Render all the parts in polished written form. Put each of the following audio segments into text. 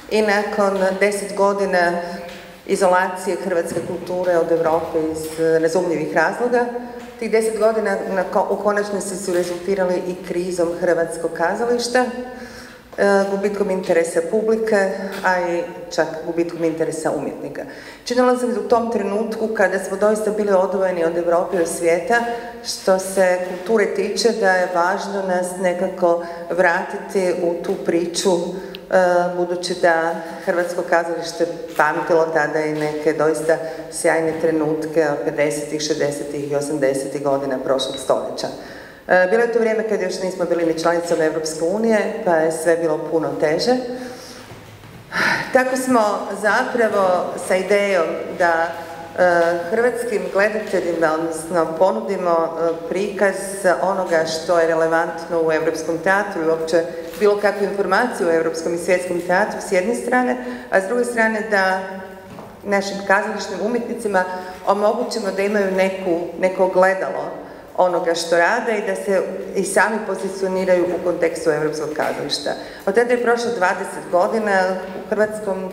i nakon 10 godina izolacije hrvatske kulture od Europe iz razumljivih razloga, tih 10 godina u konačnici su rezultirali i krizom hrvatskog kazališta, gubitkom interesa publike, a i čak gubitkom interesa umjetnika. Činilo se u tom trenutku kada smo doista bili odvojeni od Europe i od svijeta, što se kulture tiče, da je važno nas nekako vratiti u tu priču, budući da hrvatsko kazalište pamtilo tada i neke doista sjajne trenutke od 50-ih, 60-ih i 80-ih godina prošlog stoljeća. Bilo je to vrijeme kada još nismo bili ni članicom Evropske unije, pa je sve bilo puno teže. Tako smo zapravo sa idejom da hrvatskim gledateljima, odnosno ponudimo prikaz onoga što je relevantno u evropskom teatru i uopće bilo kakvu informaciju o evropskom i svjetskom teatru s jedne strane, a s druge strane da našim kazališnim umjetnicima omogućimo da imaju neko ogledalo onoga što rade i da se i sami pozicioniraju u kontekstu evropskog kazališta. Od tada je prošlo 20 godina, u hrvatskom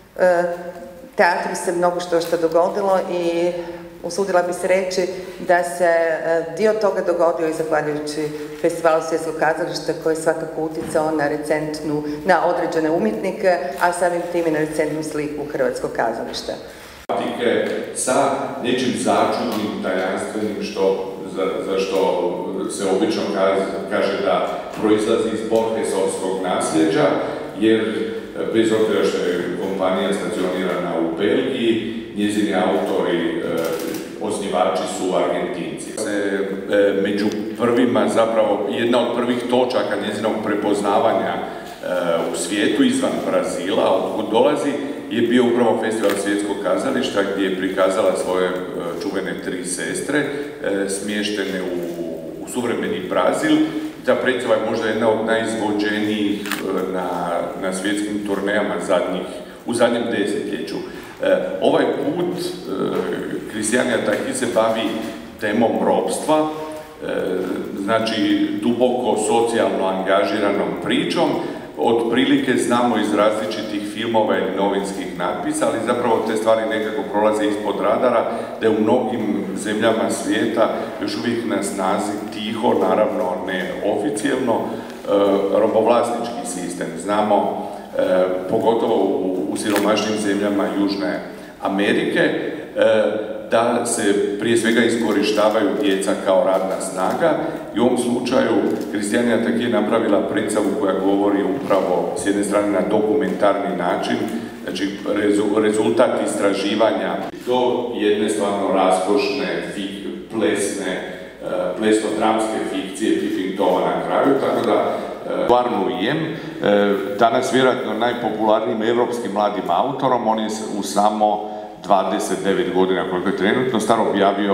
teatru se mnogo što dogodilo i usudila bi se reći da se dio toga dogodio i zahvaljujući Festivalu svjetskog kazališta koji je svakako utjecao na određene umjetnike, a samim tim i na recentnu sliku hrvatskog kazališta. Sa nečim začudnim, tajanstvenim, za što se obično kaže da proizlazi iz borgesovskog nasljeđa, jer bez obzira što je kompanija stacionirana u Belgiji, njezini autori, osnivači su Argentinci. Među prvima, zapravo, jedna od prvih točaka njezinog prepoznavanja u svijetu, izvan Brazila, otkud dolazi, je bio upravo Festival svjetskog kazališta gdje je prikazala svoje čuvene 3 sestre, smještene u suvremeni Brazil. Ta predstava je možda jedna od najizvođenijih na svjetskim turnejama u zadnjem desetljeću. Ovaj put Kristijanija Taki se bavi temom ropstva, znači duboko socijalno angažiranom pričom. Otprilike znamo iz različitih filmova i novinskih natpisa, ali zapravo te stvari nekako prolaze ispod radara, da je u mnogim zemljama svijeta još uvijek na snazi tiho, naravno ne oficijelno, robovlasnički sistem. Znamo, pogotovo u siromašnim zemljama Južne Amerike, da se prije svega iskorištavaju djeca kao radna snaga i u ovom slučaju Kristijanija Taki je napravila predstavu koja govori upravo s jedne strane na dokumentarni način, znači rezultat istraživanja do jedne stvarno raskošne, plesno-dramske fikcije Pipintova na kraju, tako da Varnujem, danas vjerojatno najpopularnijim evropskim mladim autorom, on je u samo 29 godina koliko je trenutno star objavio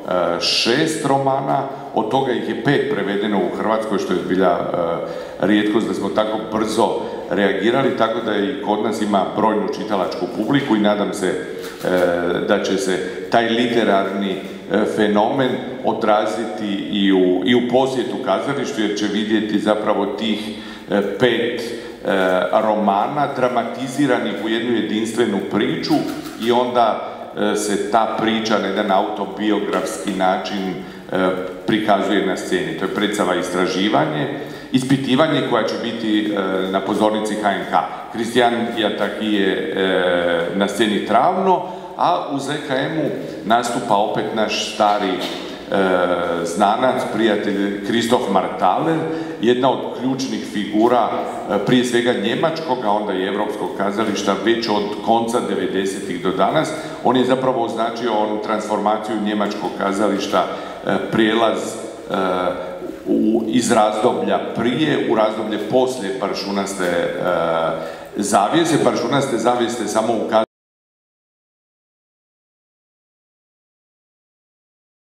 6 romana, od toga ih je 5 prevedeno u Hrvatskoj, što je zbilja rijetkost da smo tako brzo reagirali, tako da i kod nas ima brojnu čitalačku publiku i nadam se da će se taj literarni fenomen odraziti i u posjetu kazalištu, jer će vidjeti zapravo tih 5 romana dramatiziranih u jednu jedinstvenu priču i onda se ta priča na jedan autobiografski način prikazuje na sceni. To je predstava ispitivanje koja će biti na pozornici HNK. Kristijanija Taki je na sceni Travno, a u ZKM-u nastupa opet naš stari znanac, prijatelj Kristof Martaler, jedna od ključnih figura prije svega njemačkog, a onda i evropskog kazališta već od konca 90-ih do danas. On je zapravo označio transformaciju njemačkog kazališta, prijelaz iz razdoblja prije u razdoblje poslije paršunaste zavjese. Paršunaste zavjese samo ukazuju